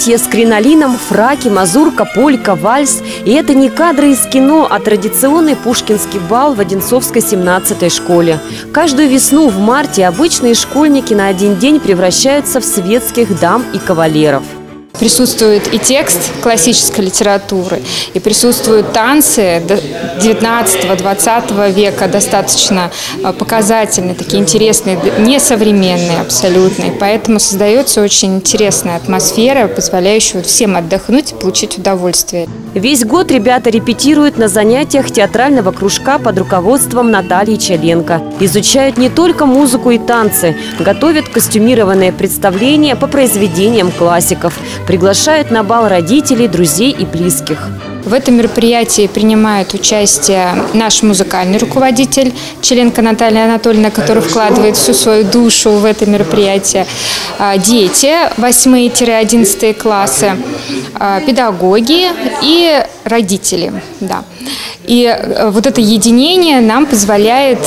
платья с кринолином, фраки, мазурка, полька, вальс. И это не кадры из кино, а традиционный пушкинский бал в Одинцовской 17-й школе. Каждую весну в марте обычные школьники на один день превращаются в светских дам и кавалеров. Присутствует и текст классической литературы, и присутствуют танцы 19-20 века, достаточно показательные, такие интересные, несовременные абсолютно. И поэтому создается очень интересная атмосфера, позволяющая всем отдохнуть и получить удовольствие. Весь год ребята репетируют на занятиях театрального кружка под руководством Натальи Челенко. Изучают не только музыку и танцы, готовят костюмированные представления по произведениям классиков. Приглашают на бал родителей, друзей и близких. В этом мероприятии принимает участие наш музыкальный руководитель Челенко Наталья Анатольевна, который вкладывает всю свою душу в это мероприятие, дети 8-11 классы, педагоги и родители. Да. И вот это единение нам позволяет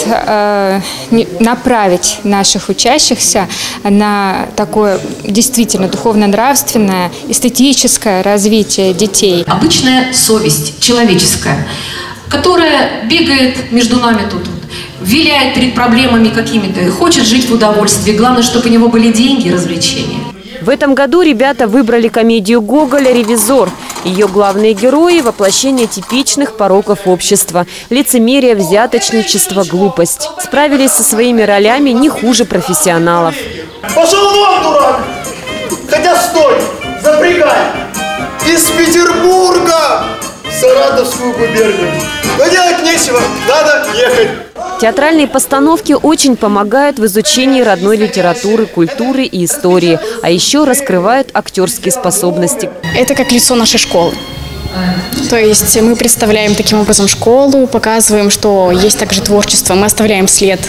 направить наших учащихся на такое действительно духовно-нравственное, эстетическое развитие детей. Обычная совесть человеческая, которая бегает между нами тут, виляет перед проблемами какими-то, хочет жить в удовольствии. Главное, чтобы у него были деньги и развлечения. В этом году ребята выбрали комедию Гоголя «Ревизор». Ее главные герои – воплощение типичных пороков общества – лицемерие, взяточничество, глупость. Справились со своими ролями не хуже профессионалов. Пошел вон, дурак! Хотя стой! Запрягай! Из Петербурга в Саратовскую губернию. Но делать нечего, надо ехать. Театральные постановки очень помогают в изучении родной литературы, культуры и истории, а еще раскрывают актерские способности. Это как лицо нашей школы. То есть мы представляем таким образом школу, показываем, что есть также творчество, мы оставляем след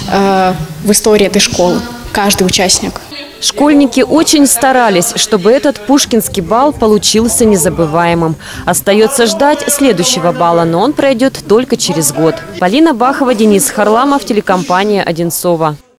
в истории этой школы, каждый участник. Школьники очень старались, чтобы этот пушкинский бал получился незабываемым. Остается ждать следующего бала, но он пройдет только через год. Полина Бахова, Денис Харламов, телекомпания «Одинцова».